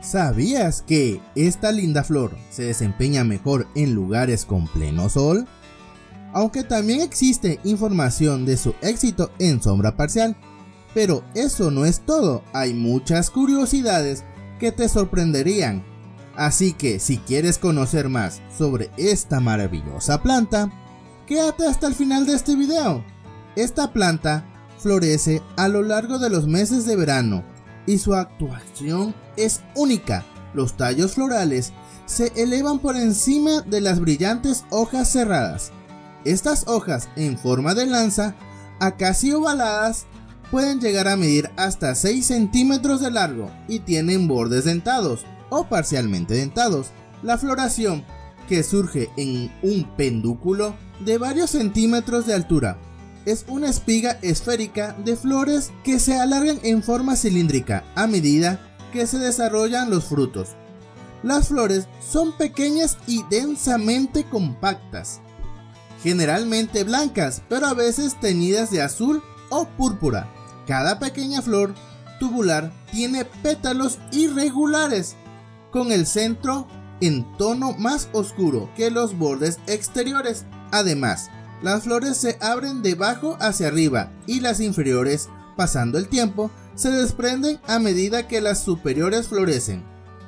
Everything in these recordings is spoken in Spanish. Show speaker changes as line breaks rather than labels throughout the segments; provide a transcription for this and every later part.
¿Sabías que esta linda flor se desempeña mejor en lugares con pleno sol? Aunque también existe información de su éxito en sombra parcial, pero eso no es todo, hay muchas curiosidades que te sorprenderían. Así que si quieres conocer más sobre esta maravillosa planta, quédate hasta el final de este video. Esta planta florece a lo largo de los meses de verano y su actuación es única. Los tallos florales se elevan por encima de las brillantes hojas cerradas. Estas hojas en forma de lanza, a casi ovaladas, pueden llegar a medir hasta 6 centímetros de largo y tienen bordes dentados o parcialmente dentados. La floración, que surge en un pedúnculo de varios centímetros de altura, es una espiga esférica de flores que se alargan en forma cilíndrica a medida que se desarrollan los frutos. Las flores son pequeñas y densamente compactas, generalmente blancas, pero a veces teñidas de azul o púrpura. Cada pequeña flor tubular tiene pétalos irregulares, con el centro en tono más oscuro que los bordes exteriores. Además, las flores se abren de abajo hacia arriba y las inferiores, pasando el tiempo, se desprenden a medida que las superiores florecen.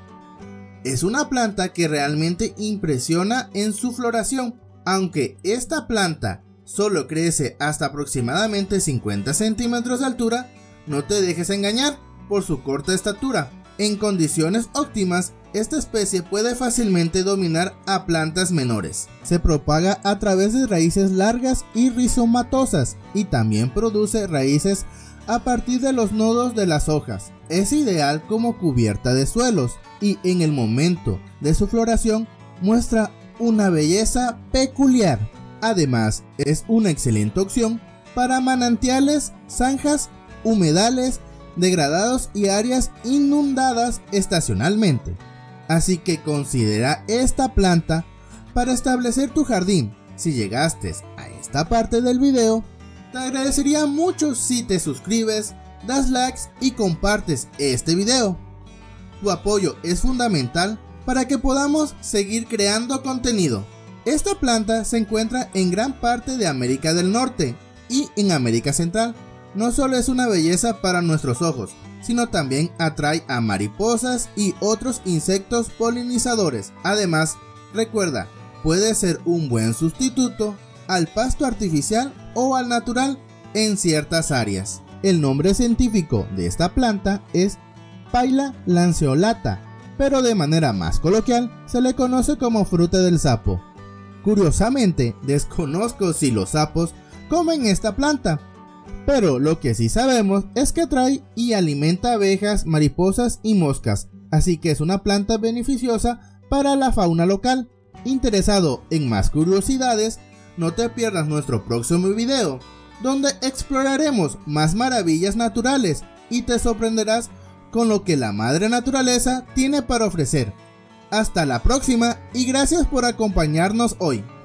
Es una planta que realmente impresiona en su floración. Aunque esta planta solo crece hasta aproximadamente 50 centímetros de altura, no te dejes engañar por su corta estatura. En condiciones óptimas, esta especie puede fácilmente dominar a plantas menores. Se propaga a través de raíces largas y rizomatosas y también produce raíces a partir de los nodos de las hojas. Es ideal como cubierta de suelos y en el momento de su floración muestra una belleza peculiar. Además, es una excelente opción para manantiales, zanjas, humedales, degradados y áreas inundadas estacionalmente. Así que considera esta planta para establecer tu jardín. Si llegaste a esta parte del video, te agradecería mucho si te suscribes, das likes y compartes este video. Tu apoyo es fundamental para que podamos seguir creando contenido. Esta planta se encuentra en gran parte de América del Norte y en América Central. No solo es una belleza para nuestros ojos, sino también atrae a mariposas y otros insectos polinizadores. Además, recuerda, puede ser un buen sustituto al pasto artificial o al natural en ciertas áreas. El nombre científico de esta planta es Paila lanceolata, pero de manera más coloquial se le conoce como fruta del sapo. Curiosamente, desconozco si los sapos comen esta planta, pero lo que sí sabemos es que atrae y alimenta abejas, mariposas y moscas, así que es una planta beneficiosa para la fauna local. Interesado en más curiosidades, no te pierdas nuestro próximo video, donde exploraremos más maravillas naturales y te sorprenderás con lo que la madre naturaleza tiene para ofrecer. Hasta la próxima y gracias por acompañarnos hoy.